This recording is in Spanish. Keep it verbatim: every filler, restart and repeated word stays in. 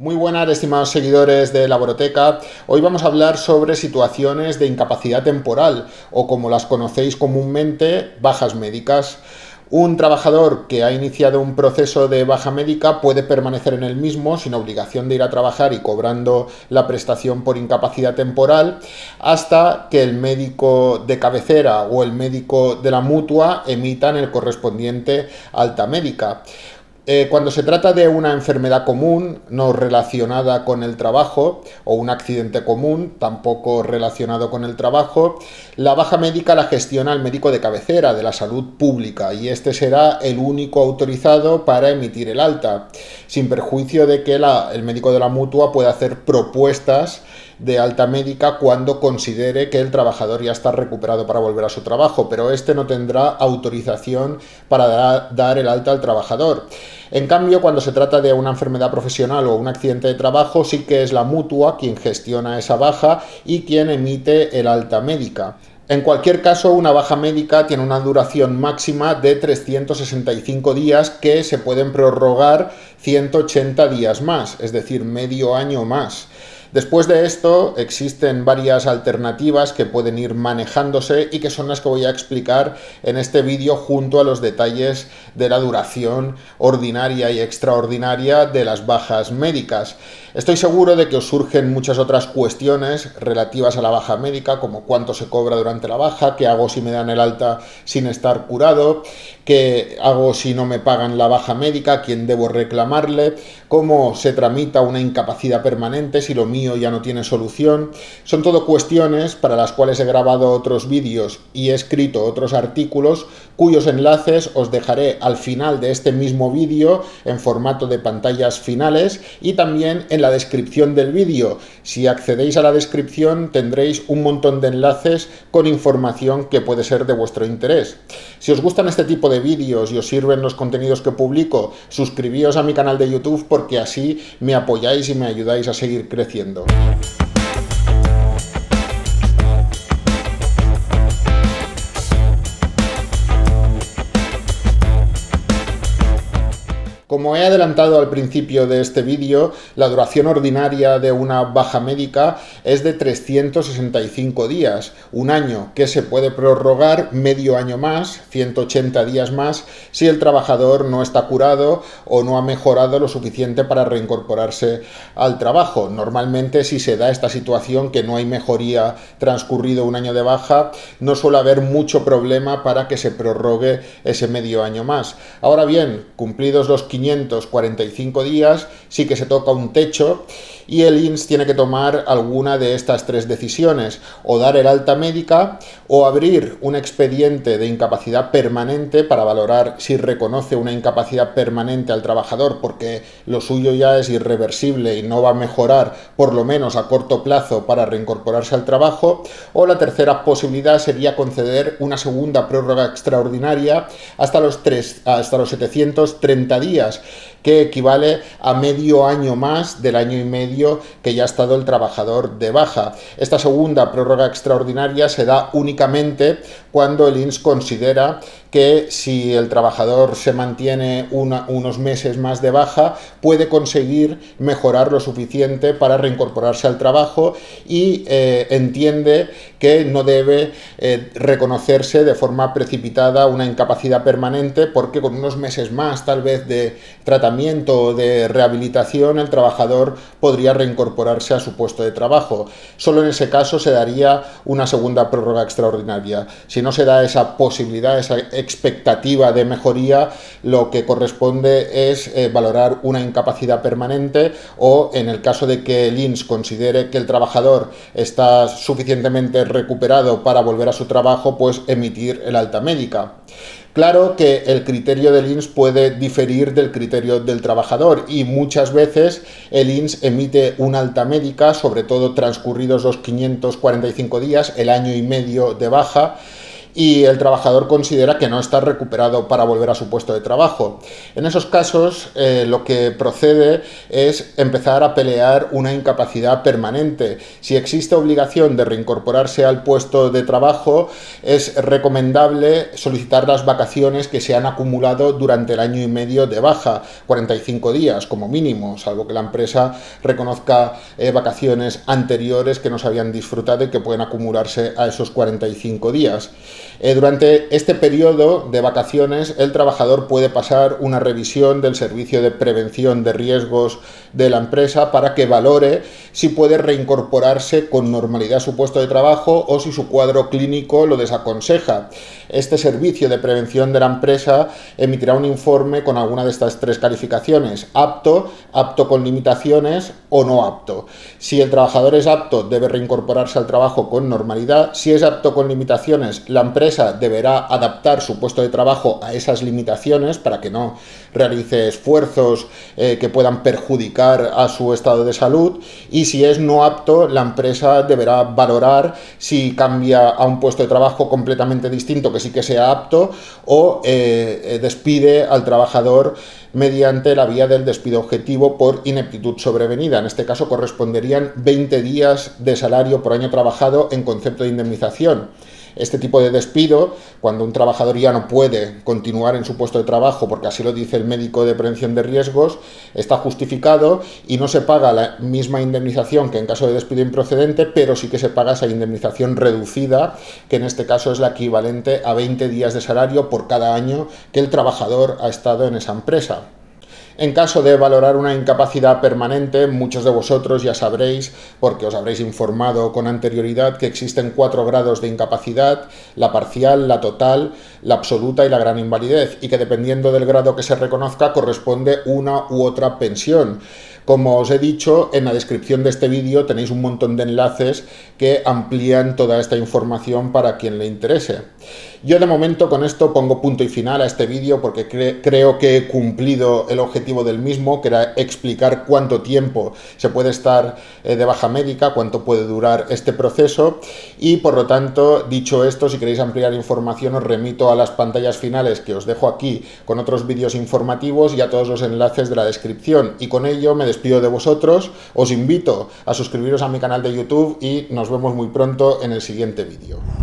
Muy buenas, estimados seguidores de Laborateca. Hoy vamos a hablar sobre situaciones de incapacidad temporal o, como las conocéis comúnmente, bajas médicas. Un trabajador que ha iniciado un proceso de baja médica puede permanecer en el mismo sin obligación de ir a trabajar y cobrando la prestación por incapacidad temporal hasta que el médico de cabecera o el médico de la mutua emitan el correspondiente alta médica. Eh, cuando se trata de una enfermedad común no relacionada con el trabajo o un accidente común tampoco relacionado con el trabajo, la baja médica la gestiona el médico de cabecera de la salud pública y este será el único autorizado para emitir el alta, sin perjuicio de que la, el médico de la mutua pueda hacer propuestas de alta médica cuando considere que el trabajador ya está recuperado para volver a su trabajo, pero este no tendrá autorización para da, dar el alta al trabajador. En cambio, cuando se trata de una enfermedad profesional o un accidente de trabajo, sí que es la mutua quien gestiona esa baja y quien emite el alta médica. En cualquier caso, una baja médica tiene una duración máxima de trescientos sesenta y cinco días que se pueden prorrogar ciento ochenta días más, es decir, medio año más. Después de esto existen varias alternativas que pueden ir manejándose y que son las que voy a explicar en este vídeo junto a los detalles de la duración ordinaria y extraordinaria de las bajas médicas. Estoy seguro de que os surgen muchas otras cuestiones relativas a la baja médica, como cuánto se cobra durante la baja, qué hago si me dan el alta sin estar curado, qué hago si no me pagan la baja médica, quién debo reclamarle, cómo se tramita una incapacidad permanente si lo mío ya no tiene solución. Son todo cuestiones para las cuales he grabado otros vídeos y he escrito otros artículos cuyos enlaces os dejaré al final de este mismo vídeo en formato de pantallas finales y también en la descripción del vídeo. Si accedéis a la descripción tendréis un montón de enlaces con información que puede ser de vuestro interés. Si os gustan este tipo de vídeos y os sirven los contenidos que publico, suscribíos a mi canal de YouTube porque así me apoyáis y me ayudáis a seguir creciendo. Como he adelantado al principio de este vídeo, la duración ordinaria de una baja médica es de trescientos sesenta y cinco días, un año que se puede prorrogar medio año más, ciento ochenta días más, si el trabajador no está curado o no ha mejorado lo suficiente para reincorporarse al trabajo. Normalmente, si se da esta situación que no hay mejoría transcurrido un año de baja, no suele haber mucho problema para que se prorrogue ese medio año más. Ahora bien, cumplidos los quinientos cuarenta y cinco días, sí que se toca un techo y el I N S tiene que tomar alguna de estas tres decisiones: o dar el alta médica, o abrir un expediente de incapacidad permanente para valorar si reconoce una incapacidad permanente al trabajador porque lo suyo ya es irreversible y no va a mejorar por lo menos a corto plazo para reincorporarse al trabajo, o la tercera posibilidad sería conceder una segunda prórroga extraordinaria hasta los, tres, hasta los setecientos treinta días, que equivale a medio año más del año y medio que ya ha estado el trabajador de baja. Esta segunda prórroga extraordinaria se da únicamente cuando el I N S considera que si el trabajador se mantiene una, unos meses más de baja, puede conseguir mejorar lo suficiente para reincorporarse al trabajo y eh, entiende que no debe eh, reconocerse de forma precipitada una incapacidad permanente porque con unos meses más tal vez de tratamiento o de rehabilitación el trabajador podría reincorporarse a su puesto de trabajo. Solo en ese caso se daría una segunda prórroga extraordinaria. Si no se da esa posibilidad, esa expectativa de mejoría, lo que corresponde es eh, valorar una incapacidad permanente o, en el caso de que el I N S considere que el trabajador está suficientemente recuperado para volver a su trabajo, pues emitir el alta médica. Claro que el criterio del I N S puede diferir del criterio del trabajador y muchas veces el I N S emite una alta médica, sobre todo transcurridos los quinientos cuarenta y cinco días, el año y medio de baja, y el trabajador considera que no está recuperado para volver a su puesto de trabajo. En esos casos, eh, lo que procede es empezar a pelear una incapacidad permanente. Si existe obligación de reincorporarse al puesto de trabajo, es recomendable solicitar las vacaciones que se han acumulado durante el año y medio de baja, cuarenta y cinco días como mínimo, salvo que la empresa reconozca eh, vacaciones anteriores que no se habían disfrutado y que pueden acumularse a esos cuarenta y cinco días. Eh, durante este periodo de vacaciones, el trabajador puede pasar una revisión del servicio de prevención de riesgos de la empresa para que valore si puede reincorporarse con normalidad a su puesto de trabajo o si su cuadro clínico lo desaconseja. Este servicio de prevención de la empresa emitirá un informe con alguna de estas tres calificaciones: apto, apto con limitaciones o no apto. Si el trabajador es apto, debe reincorporarse al trabajo con normalidad. Si es apto con limitaciones, la empresa deberá adaptar su puesto de trabajo a esas limitaciones para que no realice esfuerzos eh, que puedan perjudicar a su estado de salud. Y si es no apto, la empresa deberá valorar si cambia a un puesto de trabajo completamente distinto que sí que sea apto, o eh, despide al trabajador mediante la vía del despido objetivo por ineptitud sobrevenida. En este caso corresponderían veinte días de salario por año trabajado en concepto de indemnización. Este tipo de despido, cuando un trabajador ya no puede continuar en su puesto de trabajo porque así lo dice el médico de prevención de riesgos, está justificado y no se paga la misma indemnización que en caso de despido improcedente, pero sí que se paga esa indemnización reducida, que en este caso es la equivalente a veinte días de salario por cada año que el trabajador ha estado en esa empresa. En caso de valorar una incapacidad permanente, muchos de vosotros ya sabréis, porque os habréis informado con anterioridad, que existen cuatro grados de incapacidad: la parcial, la total, la absoluta y la gran invalidez, y que dependiendo del grado que se reconozca corresponde una u otra pensión. Como os he dicho, en la descripción de este vídeo tenéis un montón de enlaces que amplían toda esta información para quien le interese. Yo de momento con esto pongo punto y final a este vídeo porque cre creo que he cumplido el objetivo del mismo, que era explicar cuánto tiempo se puede estar eh, de baja médica, cuánto puede durar este proceso, y por lo tanto, dicho esto, si queréis ampliar información os remito a las pantallas finales que os dejo aquí con otros vídeos informativos y a todos los enlaces de la descripción. Y con ello me despido de vosotros, os invito a suscribiros a mi canal de YouTube y nos vemos muy pronto en el siguiente vídeo.